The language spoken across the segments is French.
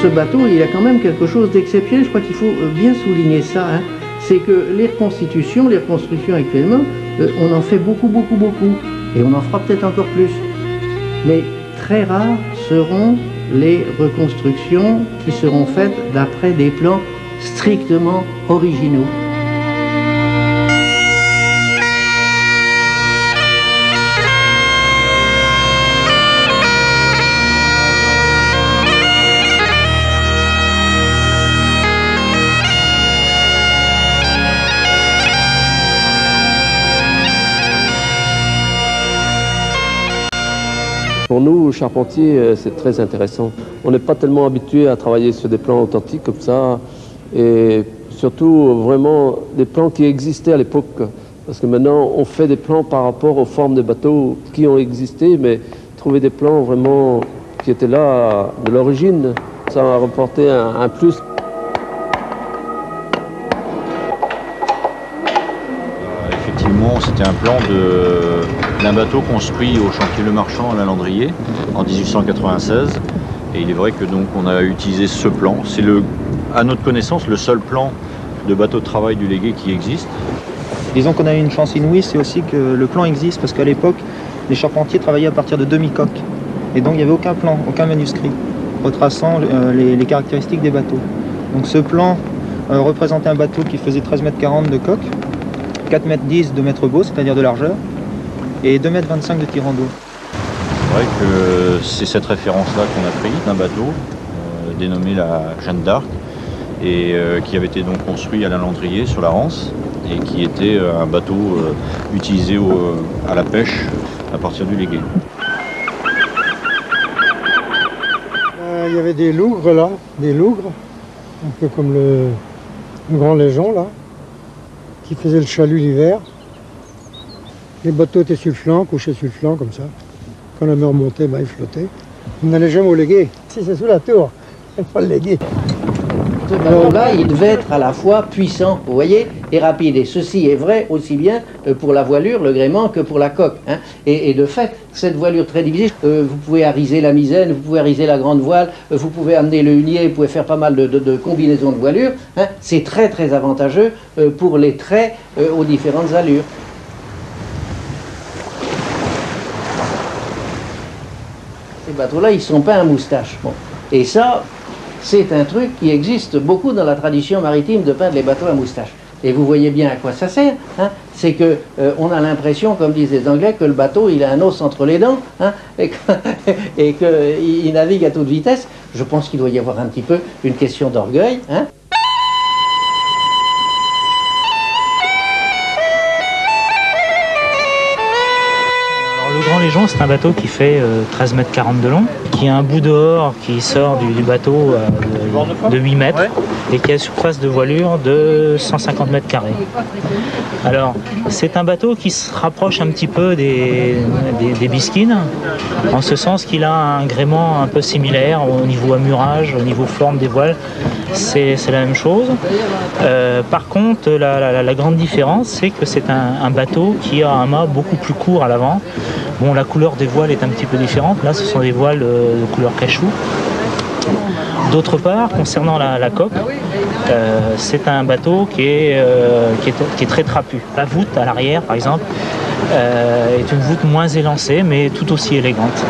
ce bateau, il y a quand même quelque chose d'exceptionnel. Je crois qu'il faut bien souligner ça, hein. C'est que les reconstructions actuellement, on en fait beaucoup. Et on en fera peut-être encore plus. Mais très rares seront les reconstructions qui seront faites d'après des plans strictement originaux. Pour nous, charpentiers, c'est très intéressant. On n'est pas tellement habitué à travailler sur des plans authentiques comme ça, et surtout vraiment des plans qui existaient à l'époque. Parce que maintenant, on fait des plans par rapport aux formes des bateaux qui ont existé, mais trouver des plans vraiment qui étaient là de l'origine, ça a rapporté un plus. Effectivement, c'était un plan d'un bateau construit au chantier Le Marchand à la Landrier en 1896. Et il est vrai que donc on a utilisé ce plan. C'est à notre connaissance le seul plan de bateau de travail du Légué qui existe. Disons qu'on a eu une chance inouïe, c'est aussi que le plan existe parce qu'à l'époque, les charpentiers travaillaient à partir de demi-coques. Et donc il n'y avait aucun plan, aucun manuscrit retraçant les caractéristiques des bateaux. Donc ce plan représentait un bateau qui faisait 13,40 m de coque, 4,10 m de mètre beau, c'est-à-dire de largeur, et 2,25 m de tirant d'eau. C'est vrai que c'est cette référence-là qu'on a pris d'un bateau dénommé la Jeanne d'Arc et qui avait été donc construit à la Landrier sur la Rance et qui était un bateau utilisé à la pêche à partir du Légué. Il y avait des lougres là, un peu comme le Grand Légion là, qui faisait le chalut l'hiver. Les bateaux étaient sur le flanc, couchés sur le flanc comme ça. Quand la mer montait, ils flottaient. On n'allait jamais au Légué. Si c'est sous la tour, il faut le Légué. Ce bateau-là, il devait être à la fois puissant, vous voyez, et rapide. Et ceci est vrai aussi bien pour la voilure, le gréement, que pour la coque, hein. Et de fait, cette voilure très divisée, vous pouvez arriser la misaine, vous pouvez arriser la grande voile, vous pouvez amener le hunier, vous pouvez faire pas mal de combinaisons de voilure, hein. C'est très avantageux pour les traits aux différentes allures. Ces bateaux-là, ils sont peints à moustache. Bon. Et ça, c'est un truc qui existe beaucoup dans la tradition maritime de peindre les bateaux à moustache. Et vous voyez bien à quoi ça sert, hein. C'est que on a l'impression, comme disent les Anglais, que le bateau il a un os entre les dents, hein, et qu'il navigue à toute vitesse. Je pense qu'il doit y avoir un petit peu une question d'orgueil, hein. Le Grand Légion, c'est un bateau qui fait 13,40 m de long, qui a un bout dehors qui sort du bateau de 8 mètres et qui a une surface de voilure de 150 m². Alors, c'est un bateau qui se rapproche un petit peu des bisquines, en ce sens qu'il a un gréement un peu similaire au niveau amurage, au niveau forme des voiles, c'est la même chose. Par contre, la grande différence, c'est que c'est un bateau qui a un mât beaucoup plus court à l'avant. Bon, la couleur des voiles est un petit peu différente. Là, ce sont des voiles de couleur cachou. D'autre part, concernant la coque, c'est un bateau qui est très trapu. La voûte à l'arrière, par exemple, est une voûte moins élancée, mais tout aussi élégante.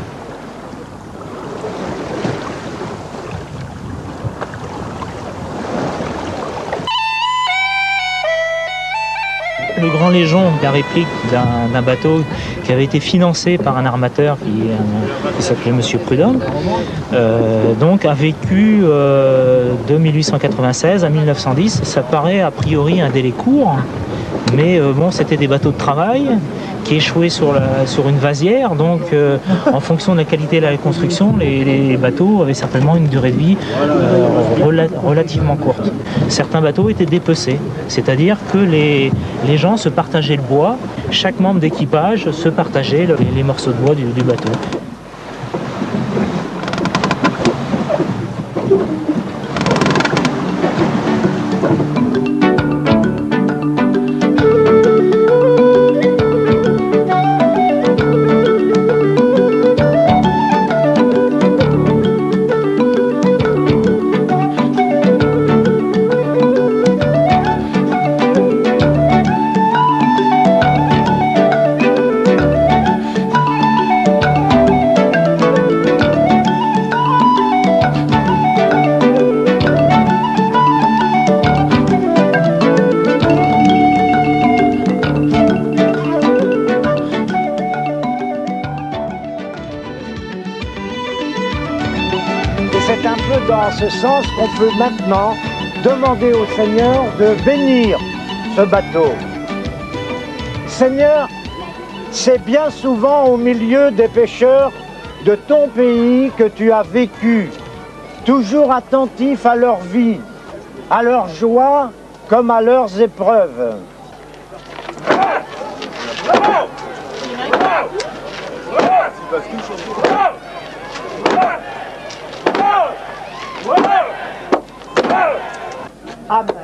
Le Grand Légion, la réplique d'un bateau qui avait été financé par un armateur qui s'appelait Monsieur Prudhomme, donc a vécu de 1896 à 1910. Ça paraît a priori un délai court, mais bon, c'était des bateaux de travail qui échouaient sur une vasière, donc en fonction de la qualité de la construction, les bateaux avaient certainement une durée de vie relativement courte. Certains bateaux étaient dépecés, c'est-à-dire que les gens se partageaient le bois, chaque membre d'équipage se partageait les morceaux de bois du bateau. c'est un peu dans ce sens qu'on peut maintenant demander au Seigneur de bénir ce bateau. Seigneur, c'est bien souvent au milieu des pécheurs de ton pays que tu as vécu, toujours attentif à leur vie, à leur joie comme à leurs épreuves. Amen.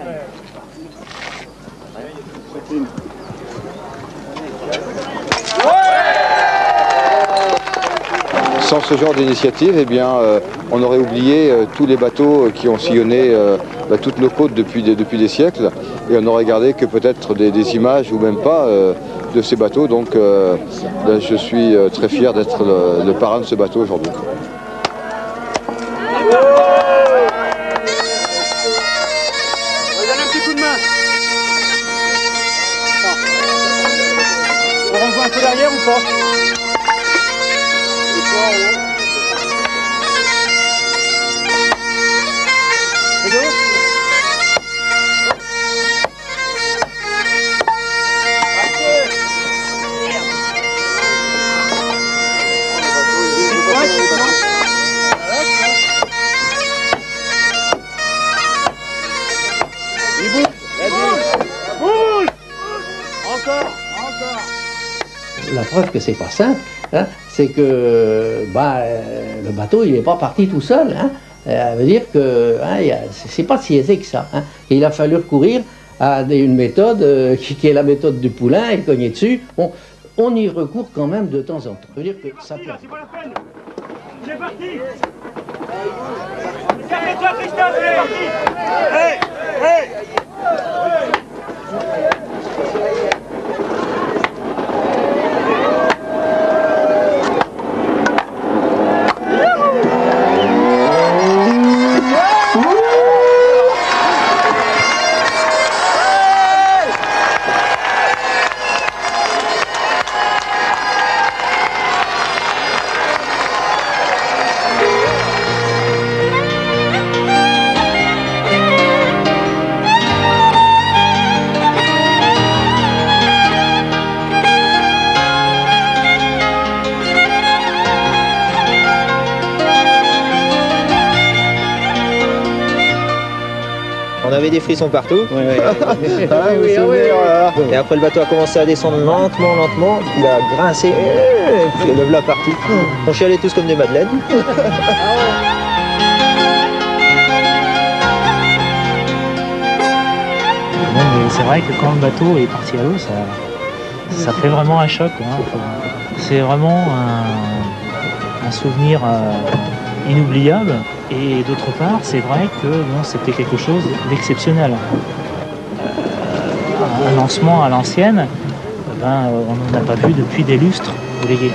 Sans ce genre d'initiative, eh bien, on aurait oublié tous les bateaux qui ont sillonné toutes nos côtes depuis des siècles, et on n'aurait gardé que peut-être des images ou même pas de ces bateaux. Donc là, je suis très fier d'être le parrain de ce bateau aujourd'hui. Regardez un petit coup de main. On renvoie un peu derrière ou pas? La preuve que c'est pas simple, hein, c'est que le bateau il n'est pas parti tout seul. Hein. Ça veut dire que c'est pas si aisé que ça. Hein. Et il a fallu recourir à une méthode qui est la méthode du poulain et cogner dessus. Bon, on y recourt quand même de temps en temps. Ça veut dire que ça peut. C'est pas la peine. C'est parti. Calme-toi, Christophe, c'est parti. Hey, hey. On avait des frissons partout. Oui. Et après le bateau a commencé à descendre lentement, il a grincé, et puis le voilà parti. On chialait tous comme des madeleines. Bon, mais c'est vrai que quand le bateau est parti à l'eau, ça fait vraiment un choc. Hein. C'est vraiment un souvenir inoubliable. Et d'autre part, c'est vrai que bon, c'était quelque chose d'exceptionnel. Un lancement à l'ancienne, on n'en a pas vu depuis des lustres, vous voyez.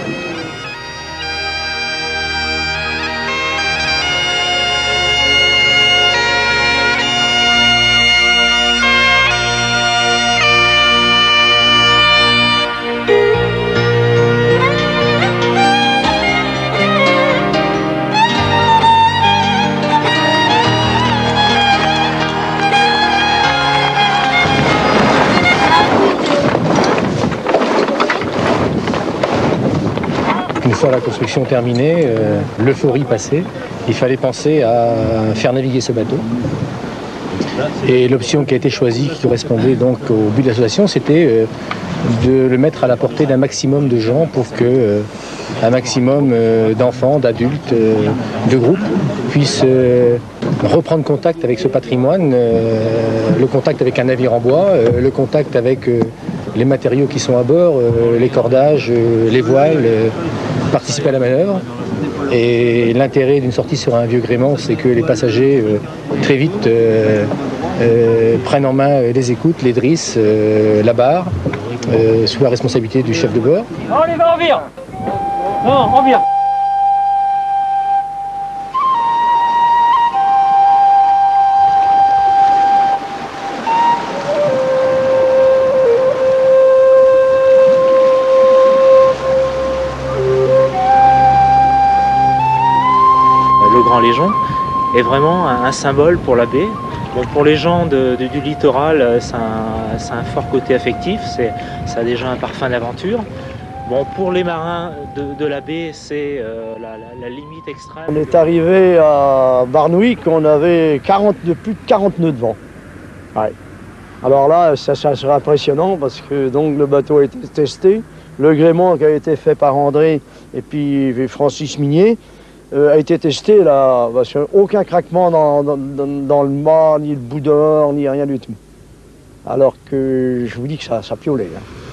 Une fois la construction terminée, l'euphorie passée, il fallait penser à faire naviguer ce bateau. Et l'option qui a été choisie, qui correspondait donc au but de l'association, c'était de le mettre à la portée d'un maximum de gens pour que un maximum d'enfants, d'adultes, de groupes puissent reprendre contact avec ce patrimoine, le contact avec un navire en bois, le contact avec les matériaux qui sont à bord, les cordages, les voiles, participer à la manœuvre. Et l'intérêt d'une sortie sur un vieux gréement, c'est que les passagers très vite prennent en main les écoutes, les drisses, la barre, sous la responsabilité du chef de bord. On y va, on vire. Non, on vire. Le Grand Légion, est vraiment un symbole pour la baie. Bon, pour les gens du littoral, c'est un fort côté affectif, ça a déjà un parfum d'aventure. Bon, pour les marins de la baie, c'est la limite extrême. On est arrivé à Barnouik, on avait plus de 40 nœuds de vent. Ouais. Alors là, ça serait impressionnant parce que donc, le bateau a été testé. Le gréement qui a été fait par André et puis Francis Minier a été testé là, parce que aucun craquement dans le mât, ni le bout dehors, ni rien du tout. Alors que je vous dis que ça piolait. Hein.